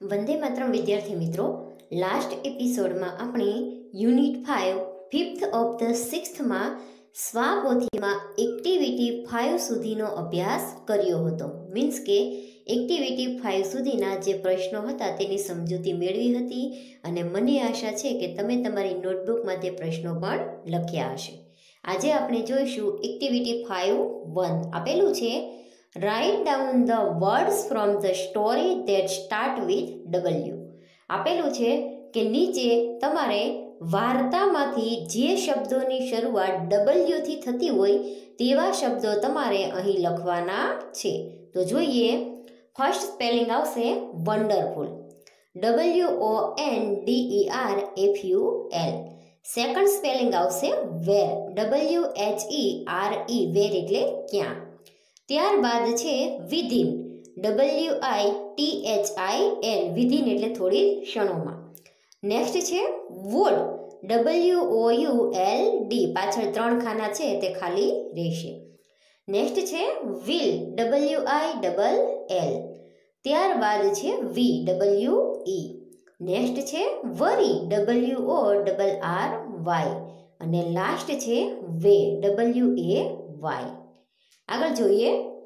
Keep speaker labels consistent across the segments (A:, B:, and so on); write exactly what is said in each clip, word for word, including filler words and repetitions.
A: वंदे मातरम विद्यार्थी मित्रों, last episode में अपने unit five fifth of the sixth में स्वापोथी में एक्टिविटी फाइव सुधीनो अभ्यास कर्यो हतो। मीन्स के एक्टिविटी फाइव सुधीना जे प्रश्नों हता तेनी समजूती मेळवी हती अने मने आशा छे के तमे तमारी नोटबुक में ते प्रश्नों पण लख्या हशे। आजे आपणे जोईशुं एक्टिविटी फाइव वन आपेलुं छे Write down the words from the story that start with W. આપેલું છે કે નીચે તમારે વાર્તામાંથી જે શબ્દોની શરૂઆત W થી થતી હોય તેવા શબ્દો તમારે અહીં લખવાના છે। તો જોઈએ, ફર્સ્ટ સ્પેલિંગ આવશે wonderful, W O N D E R F U L। Second spelling આવશે where, W H E R E, વેર એટલે ક્યાં। ત્યારબાદ છે within, W I T H I N, within એટલે થોડી ક્ષણોમાં। નેક્સ્ટ છે would, W O U L D, પાછળ ત્રણ ખાના છે તે ખાલી રહેશે। નેક્સ્ટ છે will, W I double L. ત્યારબાદ છે વી, ડબલ્યુ ઈ। નેક્સ્ટ છે worry, W O double R Y. અને લાસ્ટ છે વે, ડબલ્યુ એ વાય। આગળ જોઈએ,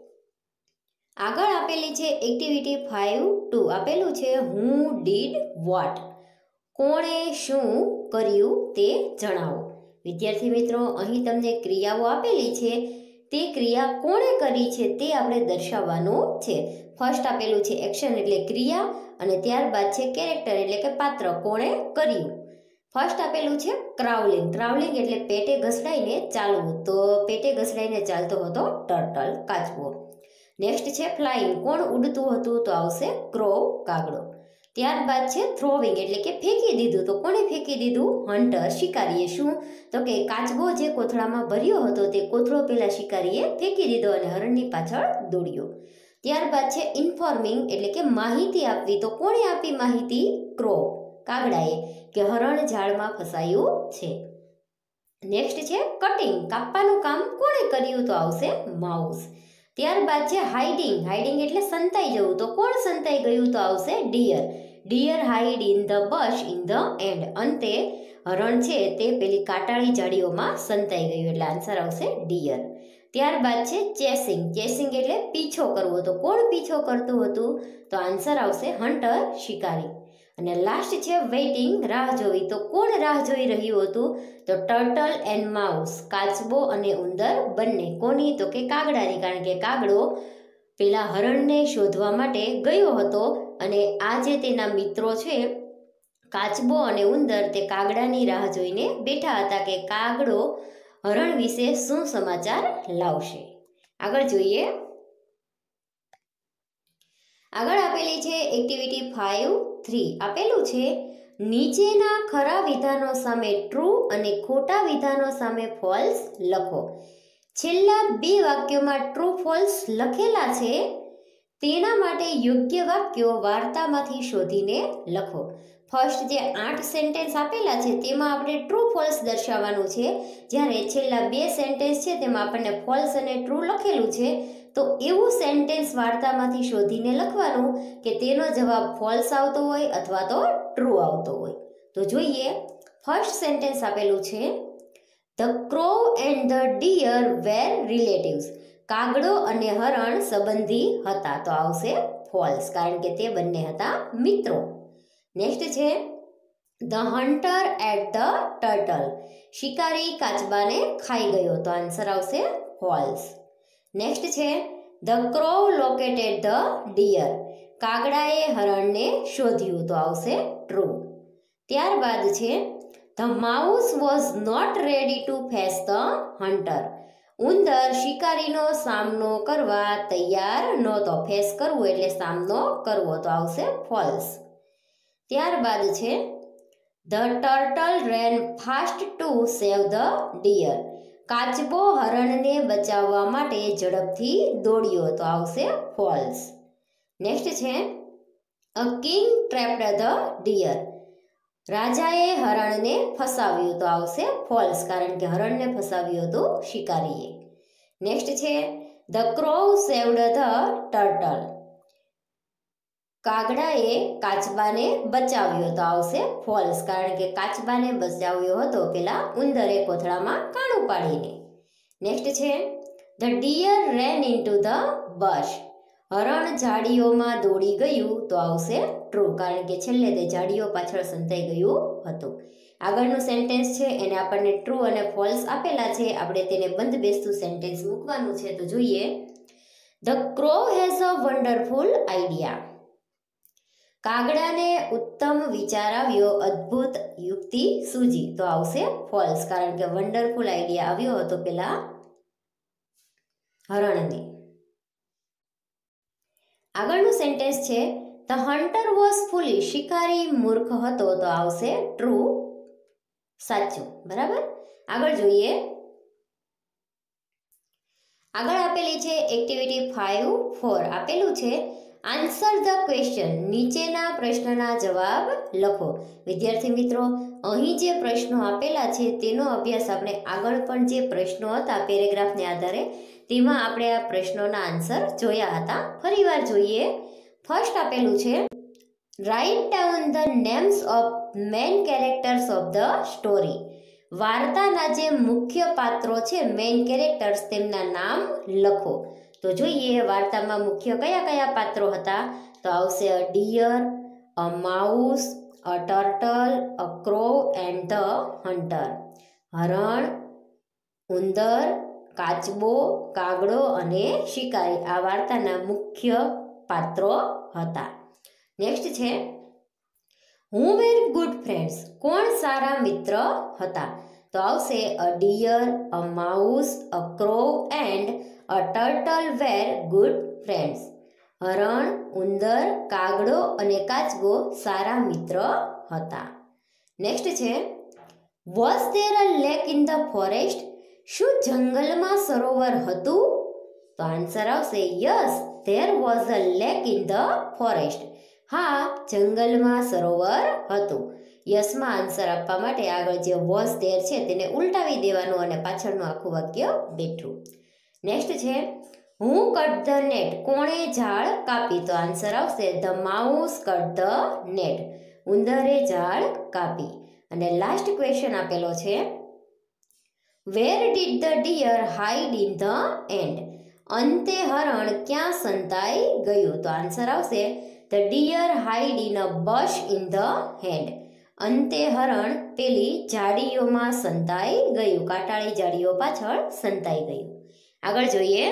A: આગળ આપેલી છે એક્ટિવિટી ફાઇવ ટુ, આપેલું છે હુ ડીડ વોટ, કોણે શું કર્યું તે જણાવો। વિદ્યાર્થી મિત્રો, અહીં તમને ક્રિયાઓ આપેલી છે, તે ક્રિયા કોણે કરી છે તે આપણે દર્શાવવાનું છે। ફર્સ્ટ આપેલું છે એક્શન એટલે ક્રિયા, અને ત્યારબાદ છે કેરેક્ટર એટલે કે પાત્ર, કોણે કર્યું। ફર્સ્ટ આપેલું છે ક્રાઉલિંગ, ક્રાઉલિંગ એટલે પેટે ઘસડાઈને ચાલવું, તો પેટે ઘસડાઈને ચાલતો હતો ટર્ટલ, કાચબો। નેક્સ્ટ છે ફ્લાઇંગ, કોણ ઉડતું હતું, તો આવશે ક્રો, કાગડો। ત્યારબાદ છે થ્રોવિંગ એટલે કે ફેંકી દીધું, તો કોણે ફેંકી દીધું, હન્ટર, શિકારીએ। શું, તો કે કાચબો જે કોથળામાં ભર્યો હતો તે કોથળો પેલા શિકારીએ ફેંકી દીધો અને હરણની પાછળ દોડ્યો। ત્યારબાદ છે ઇન્ફોર્મિંગ એટલે કે માહિતી આપવી, તો કોણે આપી માહિતી, ક્રો, કાગડાએ, કે હરણ ઝાડમાં ફસાયું છે। નેક્સ્ટ છે કટિંગ, કાપવાનું કામ કોણે કર્યું, તો આવશે માઉસ। ત્યારબાદ છે હાઇડિંગ, હાઇડિંગ એટલે સંતાઈ જવું, તો કોણ સંતાઈ ગયું, તો આવશે deer, deer hide in the bush in the end, અંતે હરણ છે તે પેલી કાંટાળી જાળીઓમાં સંતાઈ ગયું, એટલે આન્સર આવશે ડિયર। ત્યારબાદ છે ચેસિંગ, ચેસિંગ એટલે પીછો કરવો, તો કોણ પીછો કરતું હતું, તો આન્સર આવશે હન્ટર, શિકારી। અને લાસ્ટ છે વેઇટિંગ, રાહ જોવી, તો કોણ રાહ જોઈ રહ્યું હતું, તો ટર્ટલ એન્ડ માઉસ, કાચબો અને ઉંદર બંને, કોની, તો કે કાગડાની, કારણ કે કાગડો પેલા હરણને શોધવા માટે ગયો હતો અને આ જે તેના મિત્રો છે કાચબો અને ઉંદર તે કાગડાની રાહ જોઈને બેઠા હતા કે કાગડો હરણ વિશે શું સમાચાર લાવશે। આગળ જોઈએ, આગળ આપેલી છે એક્ટિવિટી ફાઇવ થ્રી, આપેલું છે નીચેના ખરા વિધાનો સામે ટ્રુ અને ખોટા વિધાનો સામે ફોલ્સ લખો। છેલ્લા બે વાક્યોમાં ટ્રુ ફોલ્સ લખેલા છે, તેના માટે યોગ્ય વાક્યો વાર્તામાંથી શોધીને લખો। ફર્સ્ટ જે આઠ સેન્ટેન્સ આપેલા છે તેમાં આપણે ટ્રુ ફોલ્સ દર્શાવવાનું છે, જ્યારે છેલ્લા બે સેન્ટેન્સ છે તેમાં આપણને ફોલ્સ અને ટ્રુ લખેલું છે, તો એવું સેન્ટેન્સ વાર્તામાંથી શોધીને લખવાનું કે તેનો જવાબ ફોલ્સ આવતો હોય અથવા તો ટ્રુ આવતો હોય। તો જોઈએ, ફર્સ્ટ સેન્ટેન્સ આપેલું છે the crow and the deer were relatives, કાગડો અને હરણ સંબંધી હતા, તો આવશે ફોલ્સ, કારણ કે તે બંને હતા મિત્રો। નેક્સ્ટ છે the hunter ate the turtle, શિકારી કાચબાને ખાઈ ગયો, તો આન્સર આવશે ફોલ્સ। નેક્સ્ટ છે the crow located the deer, કાગડાએ હરણને શોધ્યું, તો આવશે ટ્રુ। ત્યારબાદ છે the mouse was not ready to face the hunter, ઉંદર શિકારીનો સામનો કરવા તૈયાર નહોતો, ફેસ કરવું એટલે સામનો કરવો, તો આવશે ફોલ્સ। ત્યારબાદ છે the turtle ran fast to save the deer, કાચબો હરણને બચાવવા માટે ઝડપથી દોડ્યો, તો આવશે ફોલ્સ। નેક્સ્ટ છે a king trapped the deer, રાજાએ હરણને ફસાવ્યું, તો આવશે ફોલ્સ, કારણ કે હરણને ફસાવ્યું હતું શિકારીએ। નેક્સ્ટ છે the crow saved the turtle, કાગડાએ કાચબાને બચાવ્યો, તો આવશે ફોલ્સ, કારણ કે કાચબાને બચાવ્યો હતો પેલા ઉંદરે કોથળામાં કાણું પાડીને. નેક્સ્ટ છે the deer ran into the bush. હરણ ઝાડીઓમાં દોડી ગયું, તો આવશે ટ્રુ, કારણ કે છેલ્લે તે ઝાડીઓ પાછળ સંતાઈ ગયું હતું. આગળનું સેન્ટેન્સ છે એને આપણને ટ્રુ અને ફોલ્સ આપેલા છે. આપણે તેને બંધ બેસતું સેન્ટેન્સ મૂકવાનું છે. તો જોઈએ, the crow has a wonderful idea. કાગડાને ઉત્તમ વિચાર આવ્યો, અદ્ભુત યુક્તિ સૂજી, તો આવશે ફોલ્સ, કારણ કે વન્ડરફુલ આઈડિયા આવ્યો હતો પેલા હરણને. આગળનું સેન્ટેન્સ છે ધ હન્ટર વોઝ ફૂલિશ. શિકારી મૂર્ખ હતો, તો આવશે ટ્રુ, સાચું. બરાબર. આગળ જોઈએ, આગળ આપેલી છે એક્ટિવિટી ફાઇવ ફોર. આપેલું છે આન્સર ધ ક્વેશ્ચન. નીચેના પ્રશ્નના જવાબ લખો. વિદ્યાર્થી મિત્રો, અહીં જે પ્રશ્નો આપેલા છે તેનો અભ્યાસ આપણે આગળ પણ જે પ્રશ્નો હતા પેરેગ્રાફને આધારે તેમાં આપણે આ પ્રશ્નોના આન્સર જોયા હતા. ફરીવાર જોઈએ. ફર્સ્ટ આપેલું છે write down the names of main characters of the story. વાર્તાના જે મુખ્ય પાત્રો છે, મેઇન કેરેક્ટર્સ, તેમના નામ લખો. તો જોઈએ વાર્તામાં મુખ્ય કયા કયા પાત્રો હતા. તો આવશે a deer, a mouse, a turtle, a crow and the hunter. હરણ, ઉંદર, કાચબો, કાગડો અને શિકારી આ વાર્તાના મુખ્ય પાત્રો હતા. નેક્સ્ટ છે હુ વેર ગુડ ફ્રેન્ડ્સ. કોણ સારા મિત્ર હતા. તો આવશે a deer, a mouse, a crow and a turtle were good friends. હરણ, ઉંદર, કાગડો અને કાચબો સારા મિત્ર હતા. નેક્સ્ટ છે was there a lake in the forest. શું જંગલમાં સરોવર હતું. તો આન્સર આવશે yes, there was a lake in the forest. હા, જંગલમાં સરોવર હતું. યસમાં આન્સર આપવા માટે આગળ જે વોઝ ધેર છે તેને ઉલટાવી દેવાનું અને પાછળનું આખું વાક્ય બેઠું. નેક્સ્ટ છે હું કટ ધ નેટ. કોણે ઝાડ કાપી. તો આન્સર આવશે the mouse cut the net. ઉંદરે ઝાડ કાપી. અને લાસ્ટ ક્વેશ્ચન આપેલો છે where did the deer hide in the end. અંતે હરણ ક્યાં સંતાઈ ગયું. તો આન્સર આવશે the deer hide in a bush in the end. અંતે હરણ પેલી ઝાડીઓમાં સંતાઈ ગયું, કાંટાળી ઝાડીઓ પાછળ સંતાઈ ગયું. આગળ જોઈએ.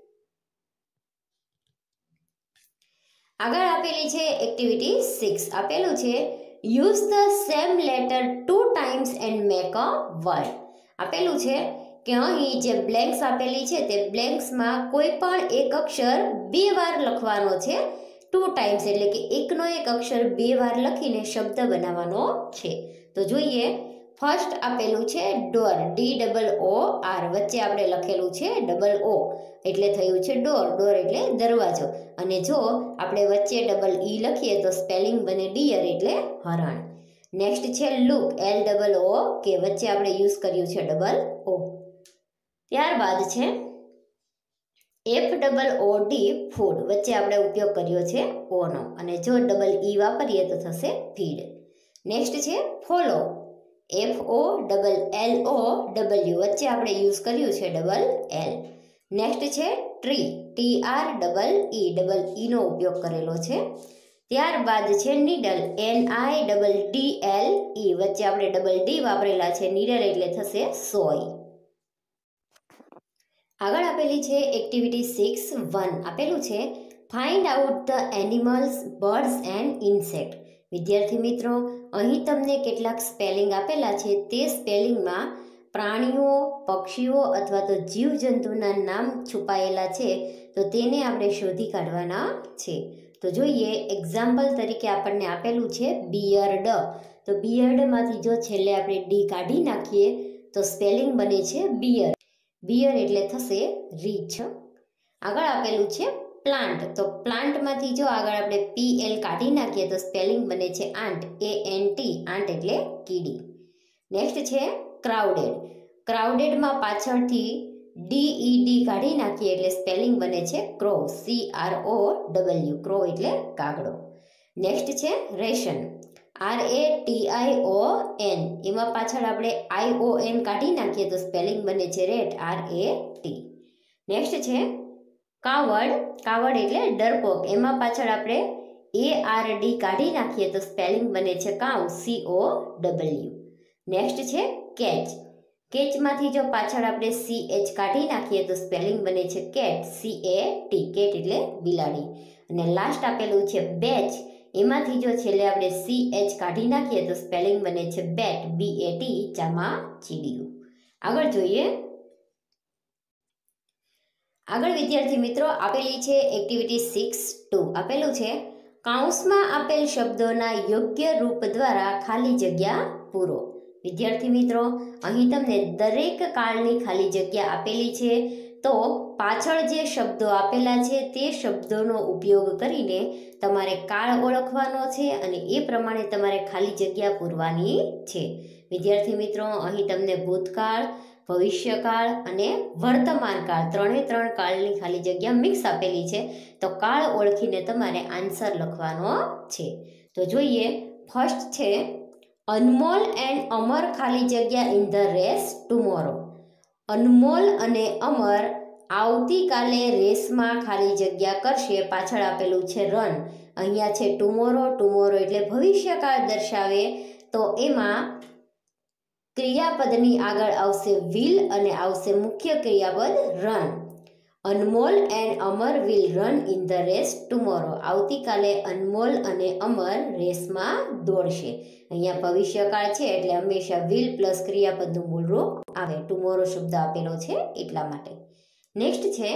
A: આગળ આપેલી છે એક્ટિવિટી સિક્સ. આપેલું છે use the same letter two times and make a word. આપેલું છે કે અહીં જે બ્લેન્ક્સ આપેલી છે તે બ્લેન્ક્સમાં કોઈ પણ એક અક્ષર બે વાર લખવાનો છે. ટુ ટાઈમ્સ એટલે કે એકનો એક અક્ષર બે વાર લખીને શબ્દ બનાવવાનો છે. તો જોઈએ, ફર્સ્ટ આપેલું છે door, D double O R, વચ્ચે આપણે લખેલું છે ડબલ ઓ એટલે થયું છે ડોર. ડોર એટલે દરવાજો. અને જો આપણે વચ્ચે ડબલ ઈ લખીએ તો સ્પેલિંગ બને ડિયર એટલે હરણ. નેક્સ્ટ છે લુક, એલ ડબલ ઓ કે, વચ્ચે આપણે યુઝ કર્યું છે ડબલ ઓ. ત્યારબાદ છે F double O D food, વચ્ચે આપણે ઉપયોગ કર્યો છે ઓનો, અને જો ડબલ ઈ વાપરીએ તો થશે ફીડ. નેક્સ્ટ છે follow, F O double L O W, વચ્ચે આપણે યુઝ કર્યું છે ડબલ એલ. નેક્સ્ટ છે tree, T R double E, double ઈનો ઉપયોગ કરેલો છે. ત્યારબાદ છે needle, N I double D L E, વચ્ચે આપણે ડબલ ડી વાપરેલા છે નીડલ એટલે થશે સોય. આગળ આપેલી છે એક્ટિવિટી સિક્સ વન. આપેલું છે find out the animals, birds and insect. વિદ્યાર્થી મિત્રો, અહીં તમને કેટલાક સ્પેલિંગ આપેલા છે. તે સ્પેલિંગમાં પ્રાણીઓ, પક્ષીઓ અથવા તો જીવજંતુના નામ છુપાયેલા છે, તો તેને આપણે શોધી કાઢવાના છે. તો જોઈએ, એક્ઝામ્પલ તરીકે આપણને આપેલું છે બિયર્ડ. તો બિયર્ડમાંથી જો છેલ્લે આપણે ડી કાઢી નાખીએ તો સ્પેલિંગ બને છે બિયર. બિયર એટલે થશે રીછ. આગળ આપેલું છે પ્લાન્ટ. તો પ્લાન્ટમાંથી જો આગળ આપણે પી એલ કાઢી નાખીએ તો સ્પેલિંગ બને છે ant, A N T, ant એટલે કીડી. નેક્સ્ટ છે ક્રાઉડેડ. ક્રાઉડેડમાં પાછળથી ડી ઈ ડી કાઢી નાખીએ એટલે સ્પેલિંગ બને છે crow, C R O W, crow એટલે કાગડો. નેક્સ્ટ છે ration, R A T I O N, એમાં પાછળ આપણે આઈ ઓ એન કાઢી નાખીએ તો સ્પેલિંગ બને છે rat, R A T. Next છે કાવડ, કાવડ એટલે ડરપોક, એમાં પાછળ આપણે એ આર ડી કાઢી નાખીએ તો સ્પેલિંગ બને છે cow, C O W. Next છે કેચ, કેચમાંથી જો પાછળ આપણે સી એચ કાઢી નાખીએ તો સ્પેલિંગ બને છે cat, C A T, cat એટલે બિલાડી. અને લાસ્ટ આપેલું છે બેચ, એમાંથી જો છેલ્લે આપણે સી એચ કાઢી નાખીએ તો સ્પેલિંગ બને છે બેટ, બી એ ટી, ચામાં ચીડિયું. આગળ જોઈએ. આગળ વિદ્યાર્થી મિત્રો આપેલી છે એક્ટિવિટી સિક્સ ટુ, આપેલું છે કાઉન્સમાં આપેલ શબ્દોના યોગ્ય રૂપ દ્વારા ખાલી જગ્યા પૂરો. વિદ્યાર્થી મિત્રો અહીં તમને દરેક કાળની ખાલી જગ્યા આપેલી છે, તો પાછળ જે શબ્દો આપેલા છે તે શબ્દોનો ઉપયોગ કરીને તમારે કાળ ઓળખવાનો છે અને એ પ્રમાણે તમારે ખાલી જગ્યા પૂરવાની છે. વિદ્યાર્થી મિત્રો અહીં તમને ભૂતકાળ, ભવિષ્યકાળ અને વર્તમાન કાળ ત્રણે ત્રણ કાળની ખાલી જગ્યા મિક્સ આપેલી છે, તો કાળ ઓળખીને તમારે આન્સર લખવાનો છે. તો જોઈએ, ફર્સ્ટ છે અનમોલ એન્ડ અમર ખાલી જગ્યા in the race tomorrow. Anmol અને અમર આવતીકાલે રેસમાં ખાલી જગ્યા કરશે, પાછળ આપેલું છે રન, અહીંયા છે ટુમોરો, ટુમોરો એટલે ભવિષ્યકાળ દર્શાવે, તો એમાં ક્રિયાપદની આગળ આવશે વિલ અને આવશે મુખ્ય ક્રિયાપદ run. Anmol and Amar will run in the race tomorrow. આવતીકાલે અનમોલ અને અમર રેસમાં દોડશે. અહીંયા ભવિષ્યકાળ છે એટલે હંમેશા વિલ પ્લસ ક્રિયાપદનું મૂળરૂપ આવે, ટુમોરો શબ્દ આપેલો છે એટલા માટે. નેક્સ્ટ છે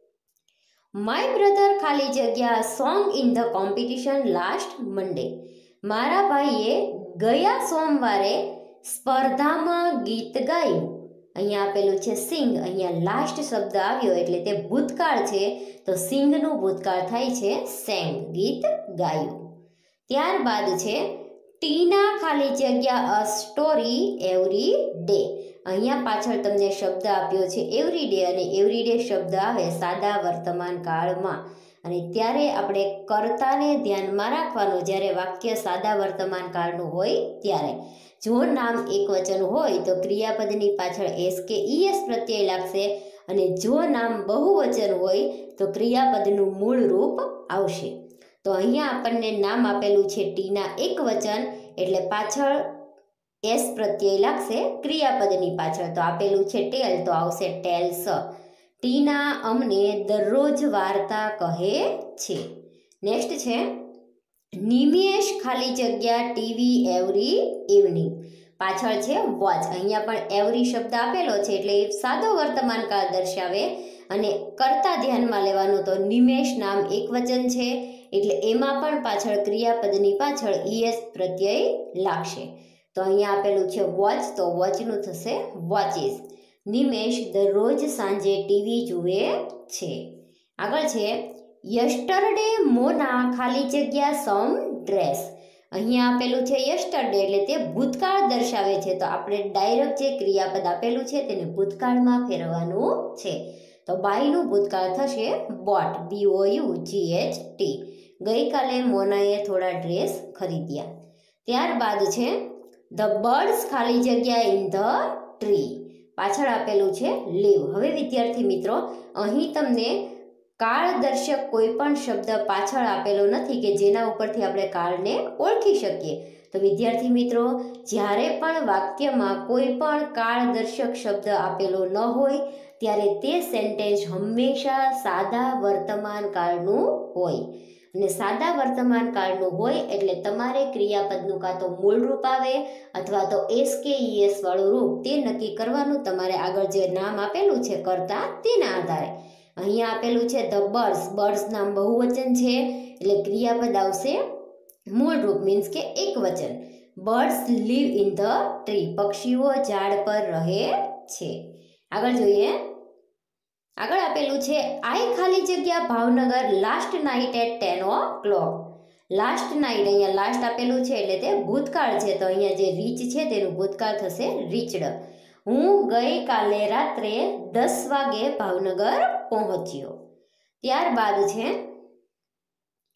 A: માય બ્રધર ખાલી જગ્યા song in the competition last Monday. મારા ભાઈએ ગયા સોમવારે સ્પર્ધામાં ગીત ગાયું. અહીંયા આપેલું છે સિંગ, અહીંયા લાસ્ટ શબ્દ આવ્યો એટલે તે ભૂતકાળ છે, તો સિંગનું ભૂતકાળ થાય છે સેંગ, ગીત ગાયું. ત્યારબાદ છે ટીના ખાલી જગ્યા અ સ્ટોરી એવરી ડે. અહીંયા પાછળ તમને શબ્દ આપ્યો છે એવરી ડે, અને એવરી ડે શબ્દ આવે સાદા વર્તમાન કાળમાં, અને ત્યારે આપણે કર્તાને ધ્યાનમાં રાખવાનું જ્યારે વાક્ય સાદા વર્તમાન કાળનું હોય ત્યારે. જો નામ એક વચન હોય તો ક્રિયાપદની પાછળ એસ કે ઈએસ પ્રત્યય લાગશે, અને જો નામ બહુવચન હોય તો ક્રિયાપદનું મૂળ રૂપ આવશે. તો અહીંયા આપણને નામ આપેલું છે ટીના એક વચન એટલે પાછળ એસ પ્રત્યય લાગશે ક્રિયાપદની પાછળ, તો આપેલું છે ટેલ તો આવશે ટેલ્સ. ટીના અમને દરરોજ વાર્તા કહે છે. નેક્સ્ટ છે નિમેશ ખાલી જગ્યા ટીવી એવરી ઇવનિંગ. પાછળ છે વોચ, અહીંયા પણ એવરી શબ્દ આપેલો છે એટલે એ સાદો વર્તમાન કાળ દર્શાવે, અને કર્તા ધ્યાનમાં લેવાનું, તો નિમેશ નામ એક વચન છે એટલે એમાં પણ પાછળ ક્રિયાપદની પાછળ ઈએસ પ્રત્યય લાગશે. તો અહીંયા આપેલું છે વોચ, તો વોચનું થશે વોચિસ. નિમેશ દરરોજ સાંજે ટીવી જુએ છે. આગળ છે યસ્ટરડે મોના ખાલી જગ્યા સમ ડ્રેસ. અહીંયા આપેલું છે યસ્ટરડે એટલે તે ભૂતકાળ દર્શાવે છે, તો આપણે ડાયરેક્ટ જે ક્રિયાપદ આપેલું છે તેને ભૂતકાળમાં ફેરવવાનું છે. તો બાયનું ભૂતકાળ થશે bought, B O U G H T. ગઈકાલે મોનાએ થોડા ડ્રેસ ખરીદ્યા. ત્યારબાદ છે ધ બર્ડ્સ ખાલી જગ્યા ઇન ધ ટ્રી. પાછળ આપેલું છે લીવ. હવે વિદ્યાર્થી મિત્રો અહીં તમને કાળદર્શક કોઈ પણ શબ્દ પાછળ આપેલો નથી કે જેના ઉપરથી આપણે કાળને ઓળખી શકીએ. તો વિદ્યાર્થી મિત્રો જ્યારે પણ વાક્યમાં કોઈ પણ કાળદર્શક શબ્દ આપેલો ન હોય ત્યારે તે સેન્ટેન્સ હંમેશા સાદા વર્તમાન કાળનું હોય, અને સાદા વર્તમાન કાળનું હોય એટલે તમારે ક્રિયાપદનું કાં તો મૂળ રૂપ આવે અથવા તો એસ કે ઈએસ વાળું રૂપ તે નક્કી કરવાનું તમારે આગળ જે નામ આપેલું છે કરતા તેના આધારે. અહીંયા આપેલું છે ધ બર્ડ્સ, બર્ડ્સ નામ બહુવચન છે એટલે ક્રિયાપદ આવશે મૂળ રૂપ મીન્સ કે એક વચન. Birds live in the tree, પક્ષીઓ ઝાડ પર રહે છે. આગળ જોઈએ. આગળ આપેલું છે આઈ ખાલી જગ્યા Bhavnagar last night at ten o'clock. Last night અહીંયા લાસ્ટ આપેલું છે એટલે તે ભૂતકાળ છે, તો અહીંયા જે રીચ છે તેનું ભૂતકાળ થશે રીચડ. હું ગઈકાલે રાત્રે દસ વાગે ભાવનગર પહોંચ્યો. ત્યારબાદ છે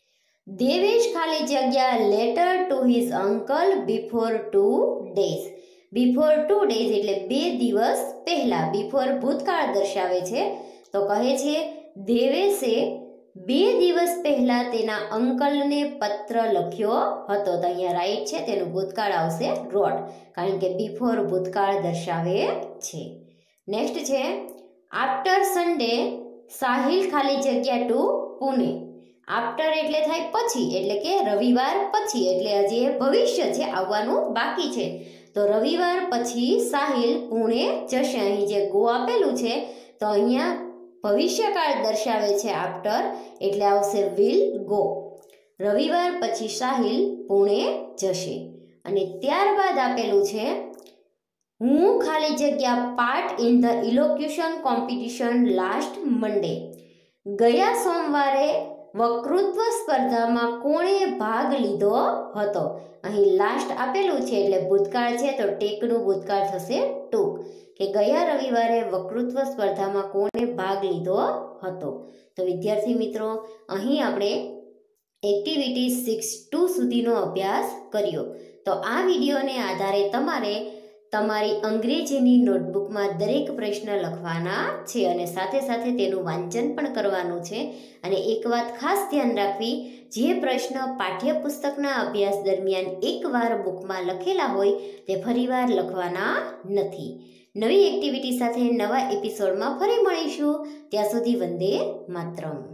A: દેવેશ ખાલી જગ્યા letter to his uncle before two days. Before two days એટલે બે દિવસ પહેલા. બિફોર ભૂતકાળ દર્શાવે છે, તો કહે છે દેવેશે બે દિવસ પહેલા તેના અંકલને પત્ર લખ્યો હતો. તો અહીંયા રાઈટ છે, તેનું ભૂતકાળ આવશે રોટ, કારણ કે બિફોર ભૂતકાળ દર્શાવે છે. નેક્સ્ટ છે આફ્ટર સન્ડે સાહિલ ખાલી જગ્યા ટુ પુણે. આફ્ટર એટલે થાય પછી, એટલે કે રવિવાર પછી, એટલે હજી ભવિષ્ય છે, આવવાનું બાકી છે. તો રવિવાર પછી સાહિલ પુણે જશે. અહીં જે ગો આપેલું છે, તો અહીંયા ભવિષ્યકાળ દર્શાવે છે આફ્ટર, એટલે આવશે વિલ ગો. રવિવાર પછી સાહિલ પુણે જશે. અને ત્યારબાદ આપેલું છે હું ખાલી જગ્યા part in the elocution competition last Monday. ગયા સોમવારે વક્તૃત્વ સ્પર્ધામાં કોણે ભાગ લીધો હતો. અહીં લાસ્ટ આપેલું છે એટલે ભૂતકાળ છે, તો ટેકનું ભૂતકાળ થશે ટુક, કે ગયા રવિવારે વક્તૃત્વ સ્પર્ધામાં કોણે ભાગ લીધો હતો. તો વિદ્યાર્થી મિત્રો, અહીં આપણે એક્ટિવિટી સિક્સ ટુ સુધીનો અભ્યાસ કર્યો. તો આ વિડીયોને આધારે તમારે તમારી અંગ્રેજીની નોટબુકમાં દરેક પ્રશ્ન લખવાના છે અને સાથે સાથે તેનું વાંચન પણ કરવાનું છે. અને એક વાત ખાસ ધ્યાન રાખવી, જે પ્રશ્ન પાઠ્યપુસ્તકના અભ્યાસ દરમિયાન એકવાર બુકમાં લખેલા હોય તે ફરીવાર લખવાના નથી. નવી એક્ટિવિટી સાથે નવા એપિસોડમાં ફરી મળીશું. ત્યાં સુધી વંદે માતરમ.